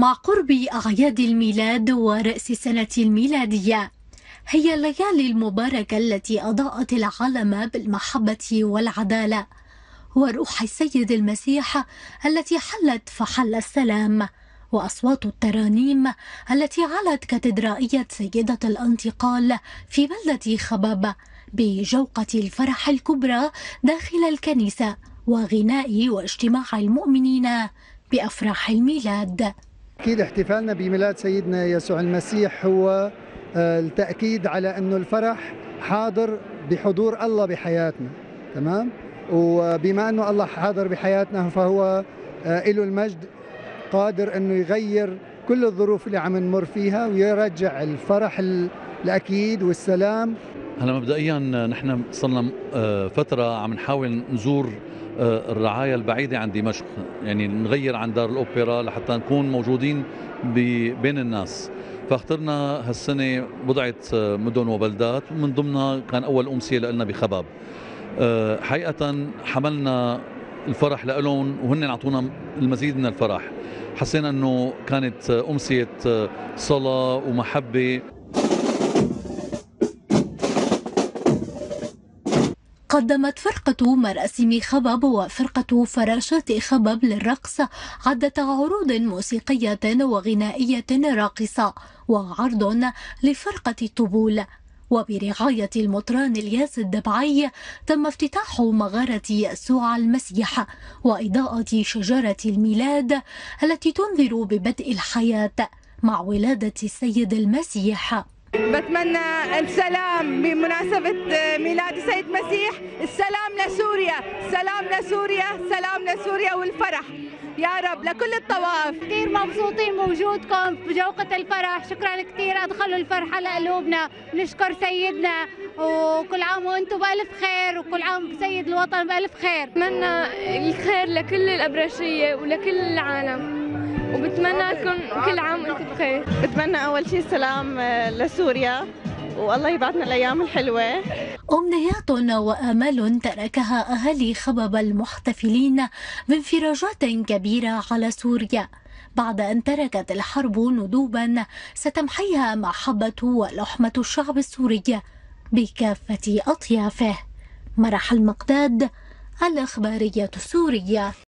مع قرب أعياد الميلاد ورأس السنة الميلادية، هي الليالي المباركة التي أضاءت العالم بالمحبة والعدالة وروح السيد المسيح التي حلت فحل السلام، وأصوات الترانيم التي علت كاتدرائية سيدة الانتقال في بلدة خباب بجوقة الفرح الكبرى داخل الكنيسة، وغناء واجتماع المؤمنين بأفراح الميلاد. أكيد احتفالنا بميلاد سيدنا يسوع المسيح هو التأكيد على أنه الفرح حاضر بحضور الله بحياتنا، تمام؟ وبما أنه الله حاضر بحياتنا فهو له المجد، قادر أنه يغير كل الظروف اللي عم نمر فيها ويرجع الفرح الأكيد والسلام. هلا مبدئيا نحن صرنا فترة عم نحاول نزور الرعاية البعيدة عن دمشق، يعني نغير عن دار الأوبرا لحتى نكون موجودين بين الناس. فاخترنا هالسنة بضعة مدن وبلدات، من ضمنها كان أول أمسية لنا بخباب. حقيقة حملنا الفرح لهم وهن أعطونا المزيد من الفرح. حسينا أنه كانت أمسية صلاة ومحبة. قدمت فرقة مراسم خباب وفرقة فراشات خباب للرقص عدة عروض موسيقية وغنائية راقصة وعرض لفرقة الطبول. وبرعاية المطران الياس الدبعي تم افتتاح مغارة يسوع المسيح وإضاءة شجرة الميلاد التي تنذر ببدء الحياة مع ولادة السيد المسيح. بتمنى السلام بمناسبة ميلاد السيد المسيح، السلام لسوريا، سلام لسوريا، سلام لسوريا والفرح يا رب لكل الطوائف. كثير مبسوطين بوجودكم بجوقة الفرح، شكرا كثير أدخلوا الفرحة لقلوبنا، نشكر سيدنا وكل عام وأنتم بألف خير وكل عام سيد الوطن بألف خير. بتمنى الخير لكل الأبرشية ولكل العالم، وبتمنى لكم كل عام وانتم بخير. بتمنى أول شيء السلام لسوريا والله يبعثنا الأيام الحلوة. أمنيات وآمال تركها أهالي خبب المحتفلين بانفراجات كبيرة على سوريا بعد أن تركت الحرب ندوبا ستمحيها محبة ولحمة الشعب السوري بكافة أطيافه. مرح المقداد، الإخبارية السورية.